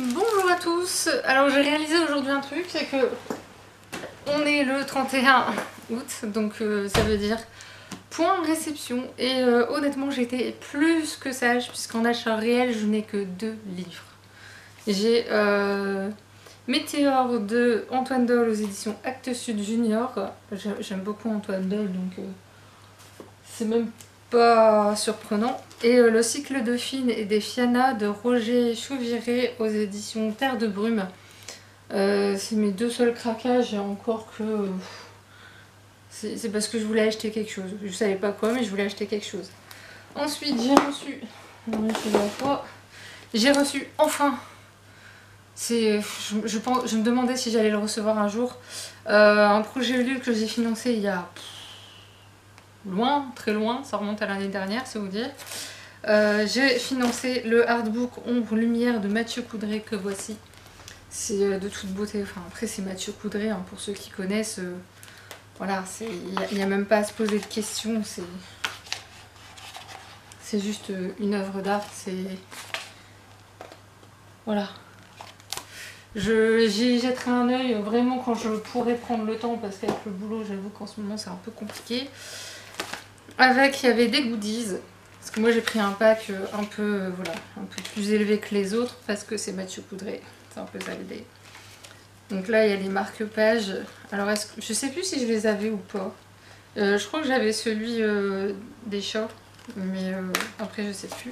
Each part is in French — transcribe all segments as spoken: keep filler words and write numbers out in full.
Bonjour à tous. Alors j'ai réalisé aujourd'hui un truc, c'est que on est le trente et un août, donc euh, ça veut dire point réception. Et euh, honnêtement j'étais plus que sage, puisqu'en achat réel je n'ai que deux livres. J'ai euh, Météore de Antoine Doyle aux éditions Actes Sud Junior. J'aime beaucoup Antoine Doyle, donc euh, c'est même pas surprenant. Et euh, Le cycle de Fine et des Fianna de Roger Chauviré aux éditions Terre de Brume. Euh, c'est mes deux seuls craquages, et encore que euh, c'est parce que je voulais acheter quelque chose. Je savais pas quoi, mais je voulais acheter quelque chose. Ensuite j'ai reçu, j'ai reçu enfin, c'est, je, je, pense, je me demandais si j'allais le recevoir un jour, euh, un projet Ulule que j'ai financé il y a loin, très loin, ça remonte à l'année dernière, c'est vous dire. Euh, j'ai financé le artbook Ombre Lumière de Mathieu Coudray, que voici. C'est de toute beauté. Enfin, après c'est Mathieu Coudray, hein, pour ceux qui connaissent. Euh, voilà, il n'y a, a même pas à se poser de questions. C'est c'est juste une œuvre d'art. C'est voilà. J'y jetterai un œil vraiment quand je pourrai prendre le temps, parce qu'avec le boulot, j'avoue qu'en ce moment c'est un peu compliqué. Avec, il y avait des goodies. Parce que moi j'ai pris un pack un peu, voilà, un peu plus élevé que les autres, parce que c'est Mathieu Coudray. C'est un peu ça l'idée. Donc là il y a les marque-pages. Alors est-ce que, je sais plus si je les avais ou pas. Euh, je crois que j'avais celui euh, des chats, mais euh, après je sais plus.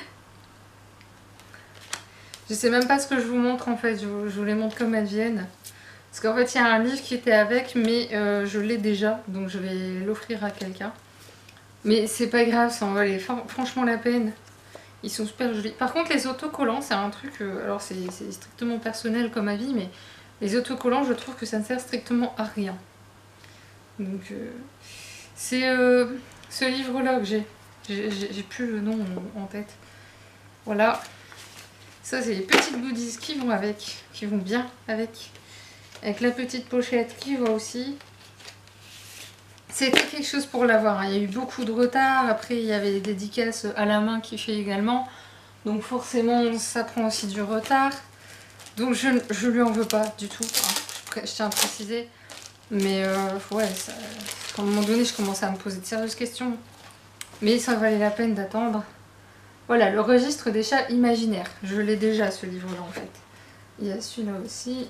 Je sais même pas ce que je vous montre en fait, je, je vous les montre comme elles viennent. Parce qu'en fait il y a un livre qui était avec, mais euh, je l'ai déjà, donc je vais l'offrir à quelqu'un. Mais c'est pas grave, ça en valait franchement la peine. Ils sont super jolis. Par contre les autocollants, c'est un truc, euh, alors c'est strictement personnel comme avis, mais les autocollants, je trouve que ça ne sert strictement à rien. Donc euh, c'est euh, ce livre-là que j'ai. J'ai plus le nom en tête. Voilà. Ça c'est les petites goodies qui vont avec, qui vont bien avec. Avec la petite pochette qui va aussi. C'était quelque chose pour l'avoir, hein. Il y a eu beaucoup de retard, après il y avait des dédicaces à la main qui fait également, donc forcément ça prend aussi du retard, donc je, je lui en veux pas du tout, hein. je, je tiens à préciser, mais euh, ouais, ça, à un moment donné je commençais à me poser de sérieuses questions, mais ça valait la peine d'attendre. Voilà, le registre des chats imaginaires, je l'ai déjà ce livre-là en fait. Il y a celui-là aussi,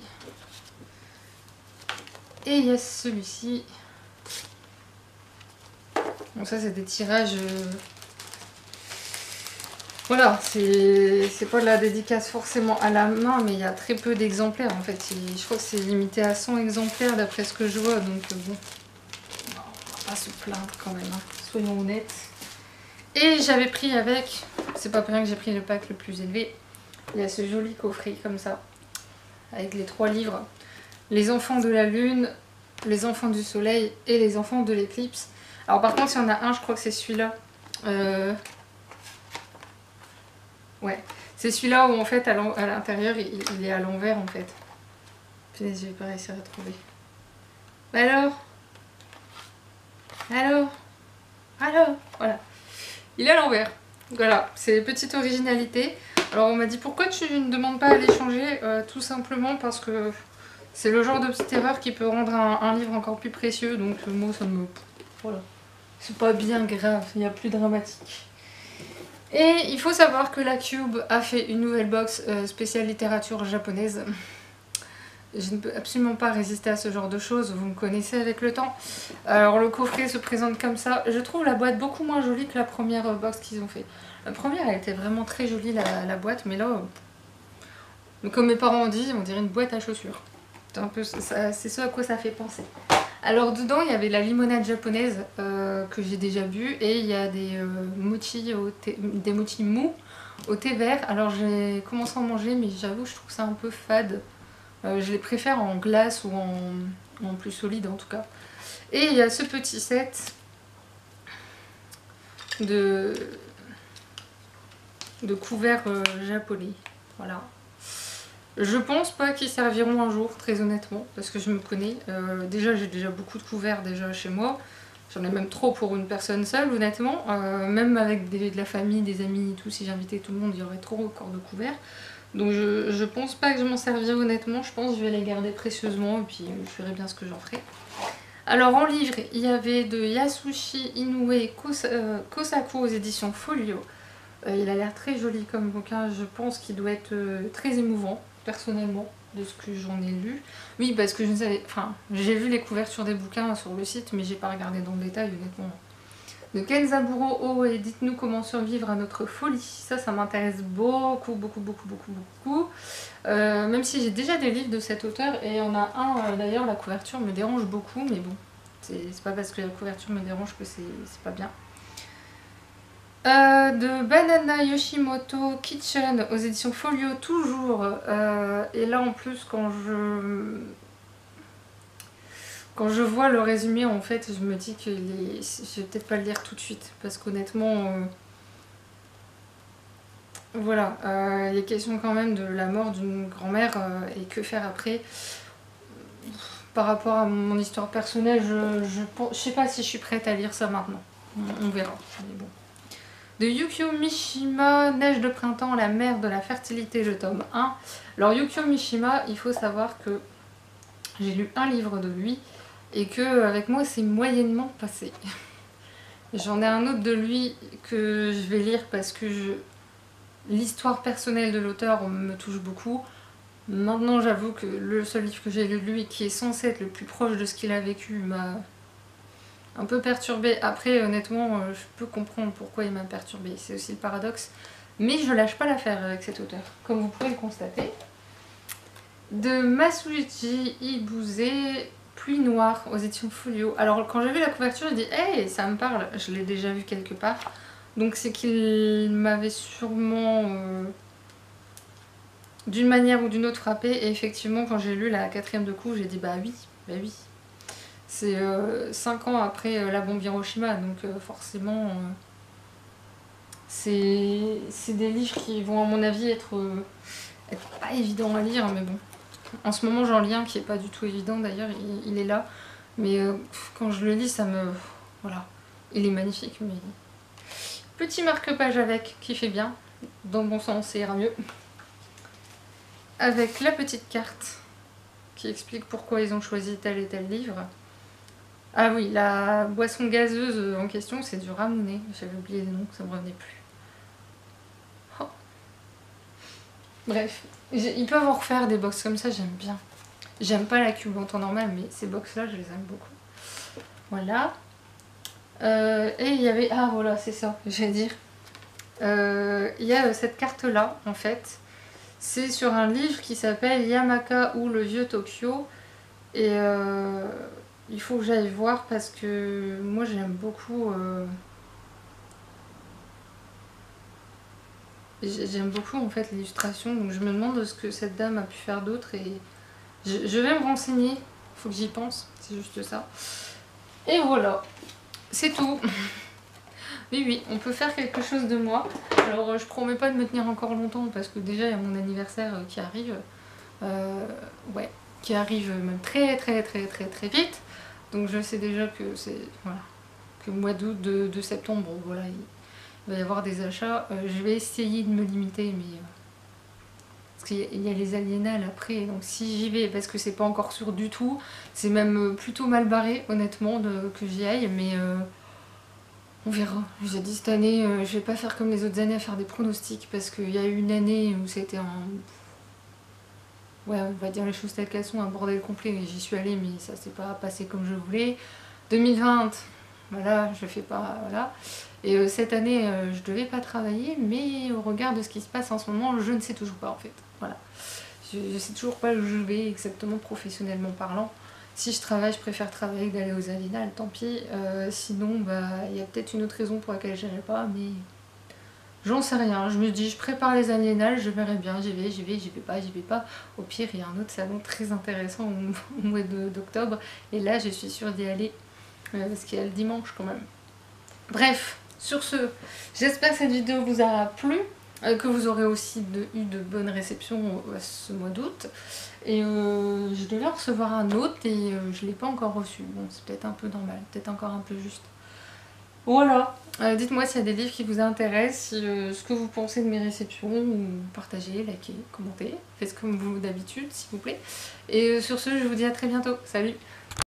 et il y a celui-ci. Donc ça c'est des tirages, euh... voilà, c'est pas de la dédicace forcément à la main, mais il y a très peu d'exemplaires en fait. Je crois que c'est limité à cent exemplaires d'après ce que je vois, donc euh, bon, on va pas se plaindre quand même, hein. Soyons honnêtes. Et j'avais pris avec, c'est pas pour rien que j'ai pris le pack le plus élevé, il y a ce joli coffret comme ça, avec les trois livres, Les enfants de la lune, Les enfants du soleil et Les enfants de l'éclipse. Alors par contre, il y en a un, je crois que c'est celui-là. Euh... Ouais, c'est celui-là où en fait à l'intérieur il, il est à l'envers en fait. Putain, je vais pas réussir à trouver. Bah alors Alors Alors Voilà. Il est à l'envers. Voilà, c'est petite originalité. Alors on m'a dit pourquoi tu ne demandes pas à l'échanger, euh, tout simplement parce que c'est le genre de petite erreur qui peut rendre un, un livre encore plus précieux. Donc moi ça me... Voilà. C'est pas bien grave, il y a plus dramatique. Et il faut savoir que la Cube a fait une nouvelle box euh, spéciale littérature japonaise. Je ne peux absolument pas résister à ce genre de choses, vous me connaissez avec le temps. Alors le coffret se présente comme ça. Je trouve la boîte beaucoup moins jolie que la première box qu'ils ont fait. La première elle était vraiment très jolie la, la boîte, mais là, euh, comme mes parents ont dit, on dirait une boîte à chaussures. C'est un peu, c'est ce à quoi ça fait penser. Alors dedans il y avait la limonade japonaise euh, que j'ai déjà bu, et il y a des euh, mochis au thé, des mochis mous au thé vert. Alors j'ai commencé à en manger, mais j'avoue je trouve ça un peu fade. Euh, je les préfère en glace ou en, en plus solide en tout cas. Et il y a ce petit set de, de couverts euh, japonais. Voilà. Je pense pas qu'ils serviront un jour, très honnêtement, parce que je me connais. Euh, déjà, j'ai déjà beaucoup de couverts déjà chez moi. J'en ai même trop pour une personne seule, honnêtement. Euh, même avec des, de la famille, des amis et tout, si j'invitais tout le monde, il y aurait trop encore de couverts. Donc je, je pense pas que je m'en servirai honnêtement, je pense que je vais les garder précieusement et puis je verrai bien ce que j'en ferai. Alors en livre, il y avait de Yasushi Inoue Kos euh, Kosaku aux éditions Folio. Euh, il a l'air très joli comme bouquin, je pense qu'il doit être euh, très émouvant, personnellement, de ce que j'en ai lu. Oui, parce que je ne savais... Enfin, j'ai vu les couvertures des bouquins sur le site, mais j'ai pas regardé dans le détail, honnêtement. De Kenzaburo Oh et dites-nous comment survivre à notre folie. Ça, ça m'intéresse beaucoup, beaucoup, beaucoup, beaucoup, beaucoup. Euh, même si j'ai déjà des livres de cet auteur, et il y en a un, euh, d'ailleurs, la couverture me dérange beaucoup, mais bon, c'est pas parce que la couverture me dérange que c'est pas bien. Euh, de Banana Yoshimoto Kitchen aux éditions Folio, toujours. Euh, et là, en plus, quand je... Quand je vois le résumé, en fait, je me dis que les... je vais peut-être pas le lire tout de suite. Parce qu'honnêtement... Euh... Voilà, euh, il est question quand même de la mort d'une grand-mère euh, et que faire après. Par rapport à mon histoire personnelle, je, je, je sais pas si je suis prête à lire ça maintenant. On, on verra. Mais bon. De Yukio Mishima, Neige de printemps, la mère de la fertilité, le tome un. Alors Yukio Mishima, il faut savoir que j'ai lu un livre de lui et que avec moi c'est moyennement passé. J'en ai un autre de lui que je vais lire parce que je... l'histoire personnelle de l'auteur me touche beaucoup. Maintenant j'avoue que le seul livre que j'ai lu de lui qui est censé être le plus proche de ce qu'il a vécu m'a un peu perturbée. Après honnêtement je peux comprendre pourquoi il m'a perturbée, c'est aussi le paradoxe. Mais je lâche pas l'affaire avec cet auteur, comme vous pouvez le constater. De Masuichi Ibuse, Pluie Noire aux éditions Folio. Alors quand j'ai vu la couverture, j'ai dit « Hey, ça me parle !» Je l'ai déjà vu quelque part. Donc c'est qu'il m'avait sûrement, euh, d'une manière ou d'une autre, frappé. Et effectivement, quand j'ai lu la quatrième de coup, j'ai dit « Bah oui, bah oui !» C'est euh, cinq ans après euh, la bombe Hiroshima, donc euh, forcément... Euh, c'est des livres qui vont à mon avis être, euh, être pas évidents à lire, mais bon. En ce moment j'en lis un qui est pas du tout évident d'ailleurs, il, il est là. Mais euh, quand je le lis ça me... Voilà. Il est magnifique, mais... Petit marque-page avec, qui fait bien. Dans le bon sens, ça ira mieux. Avec la petite carte qui explique pourquoi ils ont choisi tel et tel livre. Ah oui, la boisson gazeuse en question, c'est du Ramune. J'avais oublié le nom, ça me revenait plus. Oh. Bref, ils peuvent en refaire des box comme ça, j'aime bien. J'aime pas la cube en temps normal, mais ces box là, je les aime beaucoup. Voilà. Euh, et il y avait... Ah voilà, c'est ça, je vais dire. Euh, il y a cette carte là, en fait. C'est sur un livre qui s'appelle Yamaka ou le vieux Tokyo. Et euh, il faut que j'aille voir parce que moi j'aime beaucoup... Euh, J'aime beaucoup en fait l'illustration, donc je me demande ce que cette dame a pu faire d'autre et je, je vais me renseigner, faut que j'y pense, c'est juste ça. Et voilà, c'est tout. Oui oui, on peut faire quelque chose de moi. Alors je promets pas de me tenir encore longtemps parce que déjà il y a mon anniversaire qui arrive. Euh, ouais, qui arrive même très très très très très vite. Donc je sais déjà que c'est... Voilà. Que le mois d'août, de, de septembre, bon, voilà, il, il va y avoir des achats. Euh, je vais essayer de me limiter, mais... Euh, parce qu'il y a les aliénales après, donc si j'y vais, parce que c'est pas encore sûr du tout, c'est même plutôt mal barré, honnêtement, de, que j'y aille, mais... Euh, on verra. J'ai dit cette année, euh, je vais pas faire comme les autres années à faire des pronostics, parce qu'il y a eu une année où c'était un... Ouais, on va dire les choses telles qu'elles sont, un bordel complet, et j'y suis allée, mais ça s'est pas passé comme je voulais. deux mille vingt, voilà, je fais pas... Voilà. Et euh, cette année, euh, je devais pas travailler, mais au regard de ce qui se passe en ce moment, je ne sais toujours pas, en fait. Voilà. Je, je sais toujours pas où je vais exactement, professionnellement parlant. Si je travaille, je préfère travailler que d'aller aux Aliénales, tant pis. Euh, sinon, bah, il y a peut-être une autre raison pour laquelle je n'irai pas, mais j'en sais rien. Je me dis, je prépare les Aliénales, je verrai bien, j'y vais, j'y vais, j'y vais pas, j'y vais pas. Au pire, il y a un autre salon très intéressant au, au mois d'octobre, et là, je suis sûre d'y aller, euh, parce qu'il y a le dimanche quand même. Bref, sur ce, j'espère que cette vidéo vous aura plu, euh, que vous aurez aussi de, eu de bonnes réceptions à ce mois d'août. Et euh, je devais en recevoir un autre et euh, je ne l'ai pas encore reçu. Bon, c'est peut-être un peu normal, peut-être encore un peu juste. Voilà. Euh, Dites-moi s'il y a des livres qui vous intéressent, si, euh, ce que vous pensez de mes réceptions, ou partagez, likez, commentez, faites comme vous d'habitude s'il vous plaît. Et euh, sur ce, je vous dis à très bientôt. Salut!